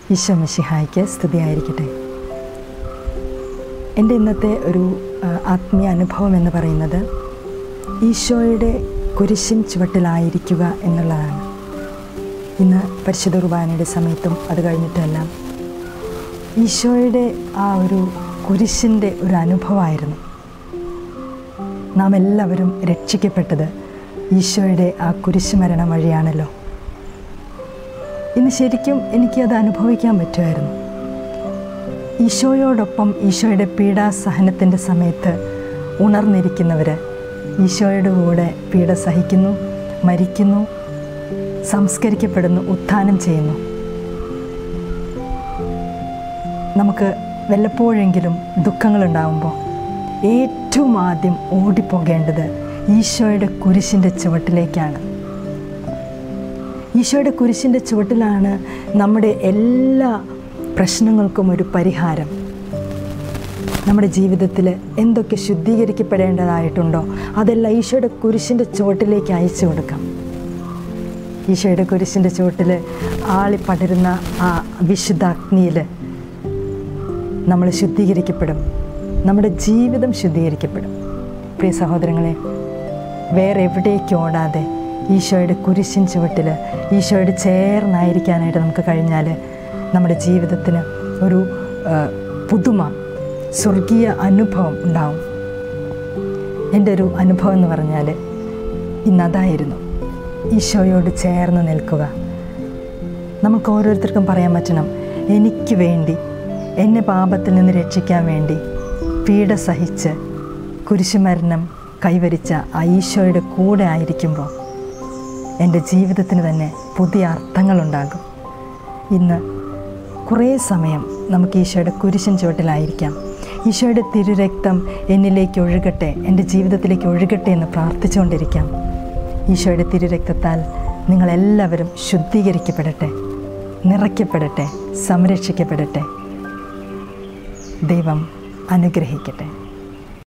ഈശോ മിശിഹായ്ക്ക് സ്തുതിയായിരിക്കട്ടെ. എൻ്റെ ഇന്നത്തെ ഒരു ആത്മീയ അനുഭവം എന്ന് പറയുന്നത് ഈശോയുടെ കുരിശിൻ ചുവട്ടിലായിരിക്കുക എന്നുള്ളതാണ്. ഇന്ന് പരിശുദ്ധ കുർബാനയുടെ സമയത്തും അത് കഴിഞ്ഞിട്ടെല്ലാം ഈശോയുടെ ആ ഒരു കുരിശിൻ്റെ ഒരു അനുഭവമായിരുന്നു. നാം എല്ലാവരും രക്ഷിക്കപ്പെട്ടത് ഈശോയുടെ ആ കുരിശ് മരണം വഴിയാണല്ലോ. ഇന്ന് ശരിക്കും എനിക്കത് അനുഭവിക്കാൻ പറ്റുമായിരുന്നു. ഈശോയോടൊപ്പം ഈശോയുടെ പീഡാസഹനത്തിൻ്റെ സമയത്ത് ഉണർന്നിരിക്കുന്നവർ ഈശോയുടെ കൂടെ പീഡ സഹിക്കുന്നു, മരിക്കുന്നു, സംസ്കരിക്കപ്പെടുന്നു, ഉത്ഥാനം ചെയ്യുന്നു. നമുക്ക് വല്ലപ്പോഴെങ്കിലും ദുഃഖങ്ങളുണ്ടാകുമ്പോൾ ഏറ്റവും ആദ്യം ഓടിപ്പോകേണ്ടത് ഈശോയുടെ കുരിശിൻ്റെ ചുവട്ടിലേക്കാണ്. ഈശോയുടെ കുരിശിൻ്റെ ചുവട്ടിലാണ് നമ്മുടെ എല്ലാ പ്രശ്നങ്ങൾക്കും ഒരു പരിഹാരം. നമ്മുടെ ജീവിതത്തിൽ എന്തൊക്കെ ശുദ്ധീകരിക്കപ്പെടേണ്ടതായിട്ടുണ്ടോ അതെല്ലാം ഈശോയുടെ കുരിശിൻ്റെ ചുവട്ടിലേക്ക് അയച്ചു കൊടുക്കാം. ഈശോയുടെ കുരിശിൻ്റെ ചുവട്ടിൽ ആളിപ്പടരുന്ന ആ വിശുദ്ധ അഗ്നിയിൽ നമ്മൾ ശുദ്ധീകരിക്കപ്പെടും. നമ്മുടെ ജീവിതം ശുദ്ധീകരിക്കപ്പെടും. പ്രിയ സഹോദരങ്ങളെ, വേറെ എവിടേക്ക് ഓടാതെ ഈശോയുടെ കുരിശിൻ ചുവട്ടിൽ ഈശോയുടെ ചേർന്നായിരിക്കാനായിട്ട് നമുക്ക് കഴിഞ്ഞാൽ നമ്മുടെ ജീവിതത്തിന് ഒരു പുതുമ, സ്വർഗീയ അനുഭവം ഉണ്ടാവും. എൻ്റെ ഒരു അനുഭവം എന്ന് പറഞ്ഞാൽ ഇന്നതായിരുന്നു, ഈശോയോട് ചേർന്ന് നിൽക്കുക. നമുക്ക് ഓരോരുത്തർക്കും പറയാൻ പറ്റണം, എനിക്ക് വേണ്ടി, എന്നെ പാപത്തിൽ നിന്ന് രക്ഷിക്കാൻ വേണ്ടി പീഡ സഹിച്ച് കുരിശുമരണം കൈവരിച്ച ആ ഈശോയുടെ കൂടെ ആയിരിക്കുമ്പോൾ എൻ്റെ ജീവിതത്തിന് തന്നെ പുതിയ അർത്ഥങ്ങളുണ്ടാകും. ഇന്ന് കുറേ സമയം നമുക്ക് ഈശോയുടെ കുരിശിൻ ചുവട്ടിലായിരിക്കാം. ഈശോയുടെ തിരുരക്തം എന്നിലേക്ക് ഒഴുകട്ടെ, എൻ്റെ ജീവിതത്തിലേക്ക് ഒഴുകട്ടെ എന്ന് പ്രാർത്ഥിച്ചുകൊണ്ടിരിക്കാം. ഈശോയുടെ തിരുരക്തത്താൽ നിങ്ങളെല്ലാവരും ശുദ്ധീകരിക്കപ്പെടട്ടെ, നിറയ്ക്കപ്പെടട്ടെ, സംരക്ഷിക്കപ്പെടട്ടെ. ദൈവം അനുഗ്രഹിക്കട്ടെ.